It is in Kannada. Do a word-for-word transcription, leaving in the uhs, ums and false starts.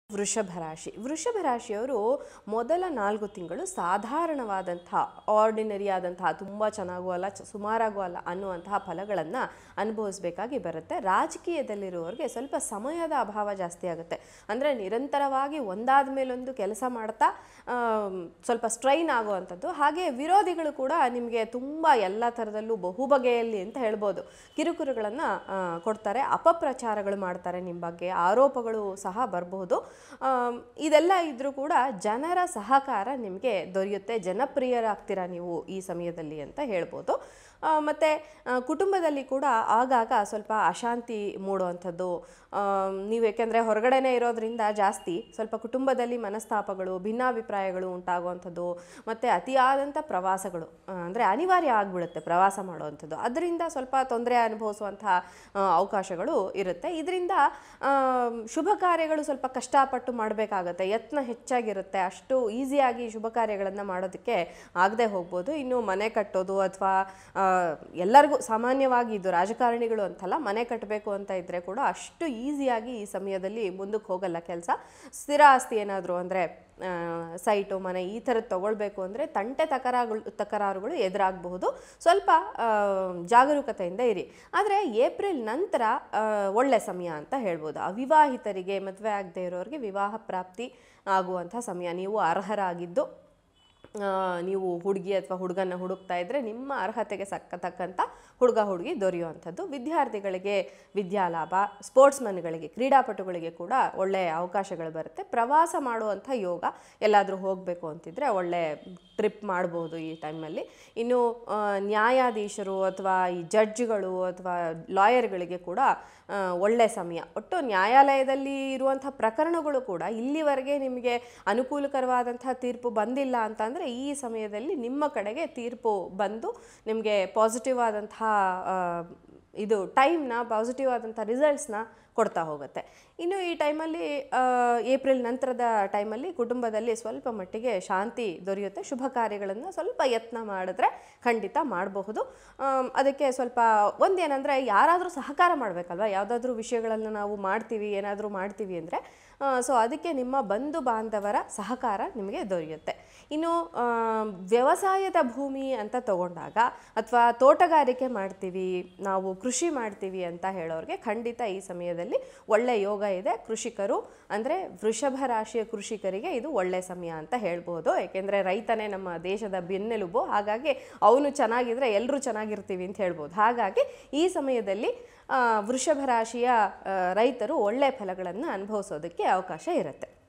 ವೃಷಭ ರಾಶಿ ವೃಷಭ ರಾಶಿಯವರು ಮೊದಲ ನಾಲ್ಕು ತಿಂಗಳು ಸಾಧಾರಣವಾದಂತಹ ಆರ್ಡಿನರಿ ಆದಂತಹ ತುಂಬ ಚೆನ್ನಾಗೂ ಅಲ್ಲ ಸುಮಾರಾಗೂ ಅಲ್ಲ ಅನ್ನುವಂತಹ ಫಲಗಳನ್ನು ಅನುಭವಿಸಬೇಕಾಗಿ ಬರುತ್ತೆ. ರಾಜಕೀಯದಲ್ಲಿರುವವರಿಗೆ ಸ್ವಲ್ಪ ಸಮಯದ ಅಭಾವ ಜಾಸ್ತಿ ಆಗುತ್ತೆ. ಅಂದರೆ ನಿರಂತರವಾಗಿ ಒಂದಾದ ಮೇಲೊಂದು ಕೆಲಸ ಮಾಡ್ತಾ ಸ್ವಲ್ಪ ಸ್ಟ್ರೈನ್ ಆಗುವಂಥದ್ದು. ಹಾಗೆ ವಿರೋಧಿಗಳು ಕೂಡ ನಿಮಗೆ ತುಂಬ ಎಲ್ಲ ಥರದಲ್ಲೂ ಬಹುಬಗೆಯಲ್ಲಿ ಅಂತ ಹೇಳ್ಬೋದು ಕಿರುಕುರುಗಳನ್ನು ಕೊಡ್ತಾರೆ, ಅಪಪ್ರಚಾರಗಳು ಮಾಡ್ತಾರೆ ನಿಮ್ಮ ಬಗ್ಗೆ, ಆರೋಪಗಳು ಸಹ ಬರಬಹುದು. ಇದೆಲ್ಲ ಇದ್ರೂ ಕೂಡ ಜನರ ಸಹಕಾರ ನಿಮಗೆ ದೊರೆಯುತ್ತೆ, ಜನಪ್ರಿಯರಾಗ್ತೀರಾ ನೀವು ಈ ಸಮಯದಲ್ಲಿ ಅಂತ ಹೇಳ್ಬೋದು. ಮತ್ತು ಕುಟುಂಬದಲ್ಲಿ ಕೂಡ ಆಗಾಗ ಸ್ವಲ್ಪ ಅಶಾಂತಿ ಮೂಡುವಂಥದ್ದು. ನೀವು ಏಕೆಂದರೆ ಹೊರಗಡೆನೇ ಇರೋದ್ರಿಂದ ಜಾಸ್ತಿ ಸ್ವಲ್ಪ ಕುಟುಂಬದಲ್ಲಿ ಮನಸ್ತಾಪಗಳು, ಭಿನ್ನಾಭಿಪ್ರಾಯಗಳು ಉಂಟಾಗುವಂಥದ್ದು, ಮತ್ತು ಅತಿಯಾದಂಥ ಪ್ರವಾಸಗಳು ಅಂದರೆ ಅನಿವಾರ್ಯ ಆಗಿಬಿಡುತ್ತೆ ಪ್ರವಾಸ ಮಾಡುವಂಥದ್ದು. ಅದರಿಂದ ಸ್ವಲ್ಪ ತೊಂದರೆ ಅನುಭವಿಸುವಂತಹ ಅವಕಾಶಗಳು ಇರುತ್ತೆ. ಇದರಿಂದ ಶುಭ ಕಾರ್ಯಗಳು ಸ್ವಲ್ಪ ಕಷ್ಟಪಟ್ಟು ಮಾಡಬೇಕಾಗತ್ತೆ, ಯತ್ನ ಹೆಚ್ಚಾಗಿರುತ್ತೆ, ಅಷ್ಟು ಈಸಿಯಾಗಿ ಶುಭ ಕಾರ್ಯಗಳನ್ನು ಮಾಡೋದಕ್ಕೆ ಆಗದೆ ಹೋಗ್ಬೋದು. ಇನ್ನು ಮನೆ ಕಟ್ಟೋದು ಅಥವಾ ಎಲ್ಲರಿಗೂ ಸಾಮಾನ್ಯವಾಗಿ ಇದು ರಾಜಕಾರಣಿಗಳು ಅಂತಲ್ಲ, ಮನೆ ಕಟ್ಟಬೇಕು ಅಂತ ಇದ್ದರೆ ಕೂಡ ಅಷ್ಟು ಈಸಿಯಾಗಿ ಈ ಸಮಯದಲ್ಲಿ ಮುಂದಕ್ಕೆ ಹೋಗಲ್ಲ ಕೆಲಸ. ಸ್ಥಿರ ಆಸ್ತಿ ಏನಾದರೂ ಅಂದರೆ ಸೈಟು ಮನೆ ಈ ಥರದ್ದು ತೊಗೊಳ್ಬೇಕು ಅಂದರೆ ತಂಟೆ ತಕರಾಗಳು ತಕರಾರುಗಳು ಎದುರಾಗಬಹುದು. ಸ್ವಲ್ಪ ಜಾಗರೂಕತೆಯಿಂದ ಇರಿ. ಆದರೆ ಏಪ್ರಿಲ್ ನಂತರ ಒಳ್ಳೆ ಸಮಯ ಅಂತ ಹೇಳ್ಬೋದು. ಅವಿವಾಹಿತರಿಗೆ, ಮದುವೆ ಆಗದೆ ಇರೋರಿಗೆ ವಿವಾಹ ಪ್ರಾಪ್ತಿ ಆಗುವಂಥ ಸಮಯ. ನೀವು ಅರ್ಹರಾಗಿದ್ದು ನೀವು ಹುಡುಗಿ ಅಥವಾ ಹುಡುಗನ ಹುಡುಕ್ತಾ ಇದ್ದರೆ ನಿಮ್ಮ ಅರ್ಹತೆಗೆ ಸಕ್ಕತಕ್ಕಂಥ ಹುಡುಗ ಹುಡುಗಿ ದೊರೆಯುವಂಥದ್ದು. ವಿದ್ಯಾರ್ಥಿಗಳಿಗೆ ವಿದ್ಯಾಲಾಭ, ಸ್ಪೋರ್ಟ್ಸ್ಮನ್ಗಳಿಗೆ ಕ್ರೀಡಾಪಟುಗಳಿಗೆ ಕೂಡ ಒಳ್ಳೆಯ ಅವಕಾಶಗಳು ಬರುತ್ತೆ. ಪ್ರವಾಸ ಮಾಡುವಂಥ ಯೋಗ, ಎಲ್ಲಾದರೂ ಹೋಗಬೇಕು ಅಂತಿದ್ರೆ ಒಳ್ಳೆ ಟ್ರಿಪ್ ಮಾಡ್ಬೋದು ಈ ಟೈಮಲ್ಲಿ. ಇನ್ನು ನ್ಯಾಯಾಧೀಶರು ಅಥವಾ ಈ ಜಡ್ಜ್ಗಳು ಅಥವಾ ಲಾಯರ್ಗಳಿಗೆ ಕೂಡ ಒಳ್ಳೆ ಸಮಯ. ಒಟ್ಟು ನ್ಯಾಯಾಲಯದಲ್ಲಿ ಇರುವಂಥ ಪ್ರಕರಣಗಳು ಕೂಡ ಇಲ್ಲಿವರೆಗೆ ನಿಮಗೆ ಅನುಕೂಲಕರವಾದಂಥ ತೀರ್ಪು ಬಂದಿಲ್ಲ ಅಂತಂದರೆ ಈ ಸಮಯದಲ್ಲಿ ನಿಮ್ಮ ಕಡೆಗೆ ತೀರ್ಪು ಬಂದು ನಿಮಗೆ ಪಾಸಿಟಿವ್ ಆದಂತಹ ಇದು ಟೈಮ್ನ, ಪಾಸಿಟಿವ್ ಆದಂಥ ರಿಸಲ್ಟ್ಸ್ನ ಕೊಡ್ತಾ ಹೋಗುತ್ತೆ. ಇನ್ನು ಈ ಟೈಮಲ್ಲಿ ಏಪ್ರಿಲ್ ನಂತರದ ಟೈಮಲ್ಲಿ ಕುಟುಂಬದಲ್ಲಿ ಸ್ವಲ್ಪ ಮಟ್ಟಿಗೆ ಶಾಂತಿ ದೊರೆಯುತ್ತೆ. ಶುಭ ಕಾರ್ಯಗಳನ್ನು ಸ್ವಲ್ಪ ಯತ್ನ ಮಾಡಿದ್ರೆ ಖಂಡಿತ ಮಾಡಬಹುದು. ಅದಕ್ಕೆ ಸ್ವಲ್ಪ ಒಂದೇನೆಂದರೆ ಯಾರಾದರೂ ಸಹಕಾರ ಮಾಡಬೇಕಲ್ವ, ಯಾವುದಾದ್ರೂ ವಿಷಯಗಳನ್ನು ನಾವು ಮಾಡ್ತೀವಿ ಏನಾದರೂ ಮಾಡ್ತೀವಿ ಅಂದರೆ ಸೊ ಅದಕ್ಕೆ ನಿಮ್ಮ ಬಂಧು ಬಾಂಧವರ ಸಹಕಾರ ನಿಮಗೆ ದೊರೆಯುತ್ತೆ. ಇನ್ನು ವ್ಯವಸಾಯದ ಭೂಮಿ ಅಂತ ತಗೊಂಡಾಗ ಅಥವಾ ತೋಟಗಾರಿಕೆ ಮಾಡ್ತೀವಿ ನಾವು, ಕೃಷಿ ಮಾಡ್ತೀವಿ ಅಂತ ಹೇಳೋರಿಗೆ ಖಂಡಿತ ಈ ಸಮಯದಲ್ಲಿ ಒಳ್ಳೆ ಯೋಗ ಇದೆ. ಕೃಷಿಕರು ಅಂದರೆ ವೃಷಭ ರಾಶಿಯ ಕೃಷಿಕರಿಗೆ ಇದು ಒಳ್ಳೆ ಸಮಯ ಅಂತ ಹೇಳ್ಬೋದು. ಏಕೆಂದರೆ ರೈತನೇ ನಮ್ಮ ದೇಶದ ಬೆನ್ನೆಲುಬು. ಹಾಗಾಗಿ ಅವನು ಚೆನ್ನಾಗಿದ್ರೆ ಎಲ್ಲರೂ ಚೆನ್ನಾಗಿರ್ತೀವಿ ಅಂತ ಹೇಳ್ಬೋದು. ಹಾಗಾಗಿ ಈ ಸಮಯದಲ್ಲಿ ವೃಷಭ ರಾಶಿಯ ರೈತರು ಒಳ್ಳೆಯ ಫಲಗಳನ್ನು ಅನುಭವಿಸೋದಕ್ಕೆ ಅವಕಾಶ ಇರುತ್ತೆ.